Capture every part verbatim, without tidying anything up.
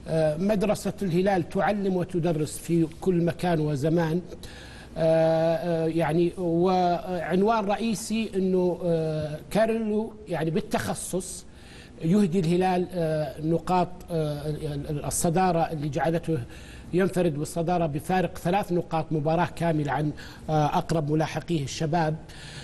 مدرسة الهلال تعلم وتدرس في كل مكان وزمان. يعني وعنوان رئيسي أنه كارلو يعني بالتخصص يهدي الهلال نقاط الصدارة اللي جعلته ينفرد بالصدارة بفارق ثلاث نقاط مباراة كاملة عن أقرب ملاحقيه الشباب.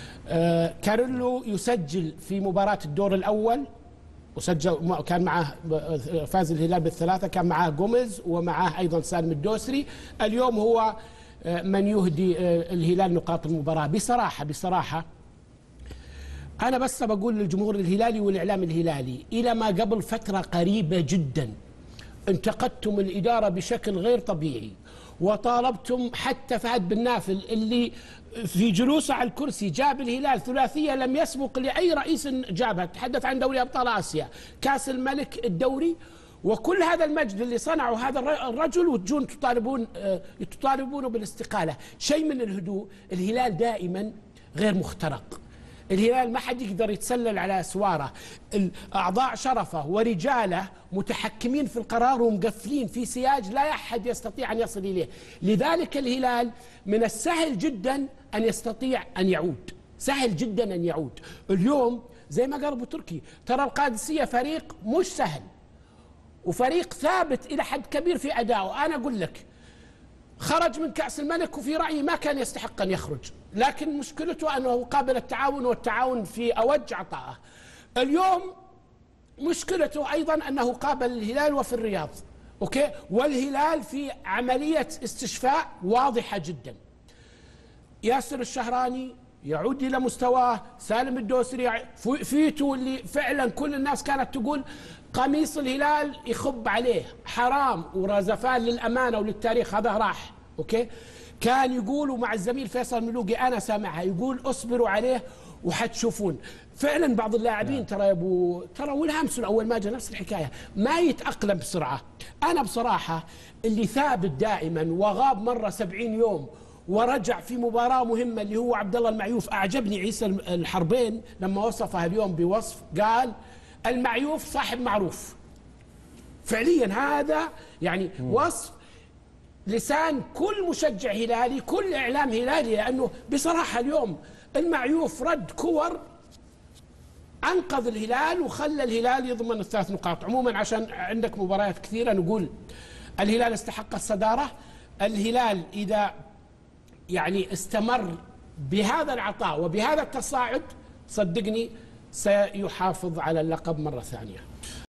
كارلو يسجل في مباراة الدور الأول وسجل، كان معه فاز الهلال بالثلاثة، كان معه جوميز ومعه أيضا سالم الدوسري. اليوم هو من يهدي الهلال نقاط المباراة. بصراحة بصراحة أنا بس بقول للجمهور الهلالي والإعلام الهلالي، إلى ما قبل فترة قريبة جدا انتقدتم الإدارة بشكل غير طبيعي، وطالبتم حتى فهد بن نافل اللي في جلوسه على الكرسي جاب الهلال ثلاثية لم يسبق لأي رئيس جابها. تحدث عن دوري أبطال آسيا، كاس الملك، الدوري، وكل هذا المجد اللي صنعه هذا الرجل، وتجون تطالبون تطالبونه بالاستقالة. شيء من الهدوء. الهلال دائما غير مخترق. الهلال ما حد يقدر يتسلل على أسواره. أعضاء شرفه ورجاله متحكمين في القرار ومقفلين في سياج لا أحد يستطيع أن يصل إليه. لذلك الهلال من السهل جدا أن يستطيع أن يعود، سهل جدا أن يعود. اليوم زي ما قال أبو تركي، ترى القادسية فريق مش سهل وفريق ثابت إلى حد كبير في أدائه. أنا أقول لك خرج من كأس الملك وفي رأيي ما كان يستحق أن يخرج، لكن مشكلته أنه قابل التعاون والتعاون في أوج عطائه. اليوم مشكلته أيضا أنه قابل الهلال وفي الرياض، أوكي، والهلال في عملية استشفاء واضحة جدا. ياسر الشهراني يعود إلى مستواه، سالم الدوسري، فيتو اللي فعلا كل الناس كانت تقول قميص الهلال يخب عليه، حرام ورازفان للأمانة وللتاريخ، هذا راح، أوكي. كان يقولوا مع الزميل فيصل ملوقي، أنا سامعها، يقول اصبروا عليه وحتشوفون. فعلا بعض اللاعبين ترى يا ابو ترى والهامسون اول ما جاء نفس الحكايه، ما يتاقلم بسرعه. انا بصراحه اللي ثابت دائما وغاب مره سبعين يوم ورجع في مباراه مهمه اللي هو عبد الله المعيوف. اعجبني عيسى الحربين لما وصفها اليوم بوصف، قال المعيوف صاحب معروف. فعليا هذا يعني وصف لسان كل مشجع هلالي، كل اعلام هلالي، لانه بصراحه اليوم المعيوف رد كور انقذ الهلال وخلى الهلال يضمن الثلاث نقاط. عموما عشان عندك مباريات كثيره نقول الهلال استحق الصداره. الهلال اذا يعني استمر بهذا العطاء وبهذا التصاعد صدقني سيحافظ على اللقب مره ثانيه.